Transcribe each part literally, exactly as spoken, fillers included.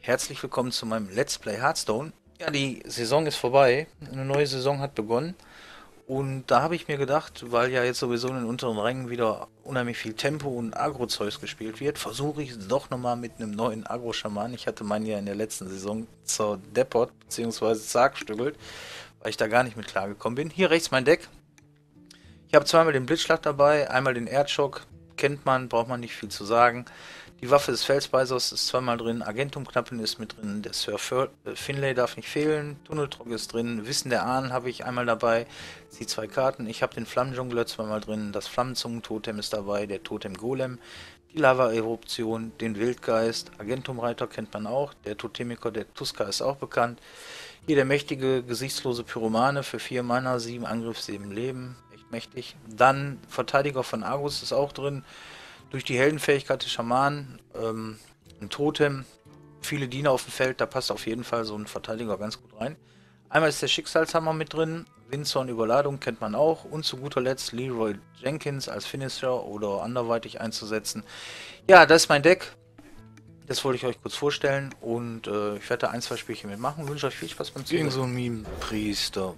Herzlich willkommen zu meinem Let's Play Hearthstone. Ja, die Saison ist vorbei. Eine neue Saison hat begonnen. Und da habe ich mir gedacht, weil ja jetzt sowieso in den unteren Rängen wieder unheimlich viel Tempo und Agro-Zeus gespielt wird, versuche ich es doch nochmal mit einem neuen Agro-Schaman. Ich hatte meinen ja in der letzten Saison zur Depot bzw. zerstückelt, weil ich da gar nicht mit klargekommen bin. Hier rechts mein Deck. Ich habe zweimal den Blitzschlag dabei, einmal den Erdschock. Kennt man, braucht man nicht viel zu sagen. Die Waffe des Felspeisers ist zweimal drin, Agentumknappen ist mit drin, der Sir Finlay darf nicht fehlen, Tunneltrog ist drin, Wissen der Ahnen habe ich einmal dabei, die zwei Karten, ich habe den Flammenjongleur zweimal drin, das Flammenzungentotem ist dabei, der Totem Golem, die Lava-Eruption, den Wildgeist, Agentumreiter kennt man auch, der Totemiker der Tuska ist auch bekannt, hier der mächtige, gesichtslose Pyromane für vier Mana, sieben Angriff, sieben Leben, echt mächtig. Dann Verteidiger von Argus ist auch drin, durch die Heldenfähigkeit des Schamanen, ähm, ein Totem, viele Diener auf dem Feld, da passt auf jeden Fall so ein Verteidiger ganz gut rein. Einmal ist der Schicksalshammer mit drin, Windzorn Überladung kennt man auch und zu guter Letzt Leroy Jenkins als Finisher oder anderweitig einzusetzen. Ja, das ist mein Deck, das wollte ich euch kurz vorstellen und äh, ich werde da ein, zwei Spielchen mitmachen, wünsche euch viel Spaß beim Zusehen. Gegen so einen Meme-Priester.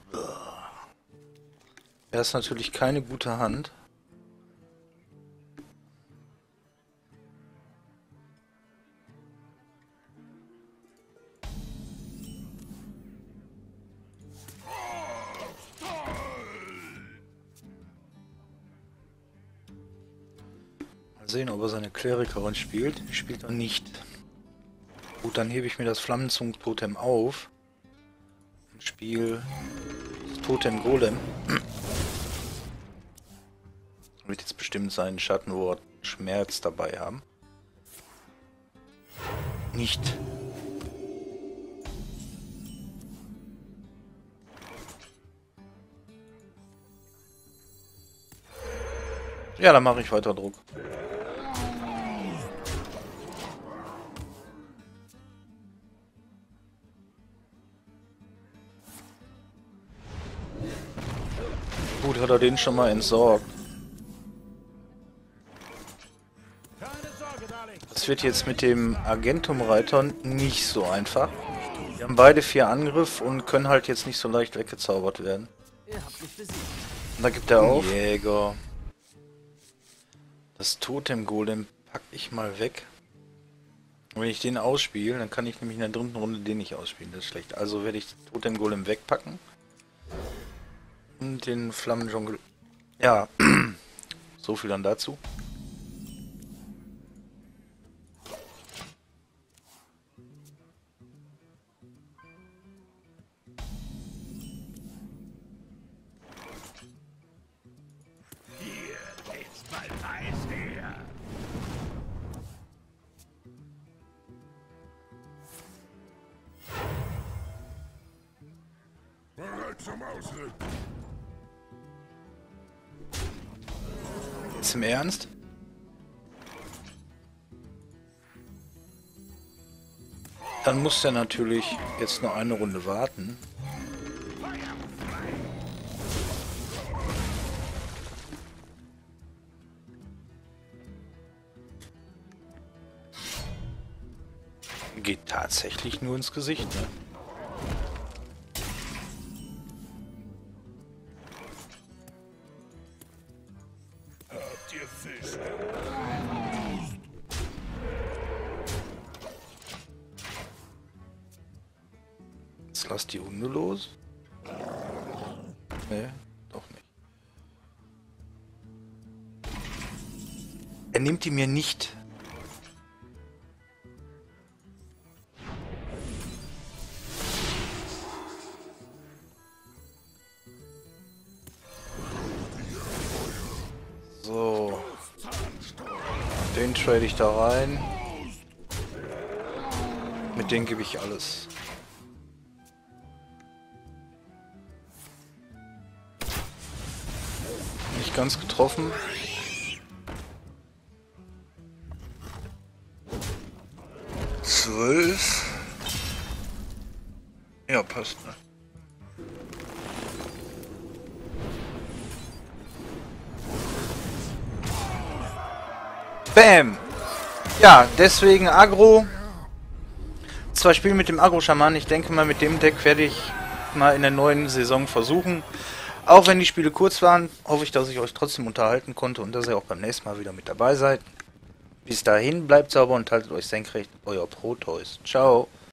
Er ist natürlich keine gute Hand. Sehen, ob er seine Klerikerin spielt. Spielt er nicht. Gut, dann hebe ich mir das Flammenzungentotem auf und spiele das Totem Golem. Wird jetzt bestimmt seinen Schattenwort Schmerz dabei haben. Nicht. Ja, dann mache ich weiter Druck. Gut, hat er den schon mal entsorgt. Das wird jetzt mit dem Agentumreiter nicht so einfach. Wir haben beide vier Angriff und können halt jetzt nicht so leicht weggezaubert werden. Und da gibt er auf. Jäger. Das Totem Golem packe ich mal weg. Und wenn ich den ausspiele, dann kann ich nämlich in der dritten Runde den nicht ausspielen. Das ist schlecht. Also werde ich Totem Golem wegpacken. Und den Flammenjongleur. Ja, so viel dann dazu. Jetzt im Ernst? Dann muss er natürlich jetzt noch eine Runde warten. Geht tatsächlich nur ins Gesicht, ne? Jetzt lass die Hunde los. Nee, doch nicht. Er nimmt die mir nicht. So. Den trade ich da rein. Mit denen gebe ich alles. Nicht ganz getroffen. Zwölf. Ja, passt, ne? Bam! Ja, deswegen Agro. zwei Spiele mit dem Agro-Schaman. Ich denke mal, mit dem Deck werde ich mal in der neuen Saison versuchen. Auch wenn die Spiele kurz waren, hoffe ich, dass ich euch trotzdem unterhalten konnte und dass ihr auch beim nächsten Mal wieder mit dabei seid. Bis dahin, bleibt sauber und haltet euch senkrecht. Euer Proteus. Ciao.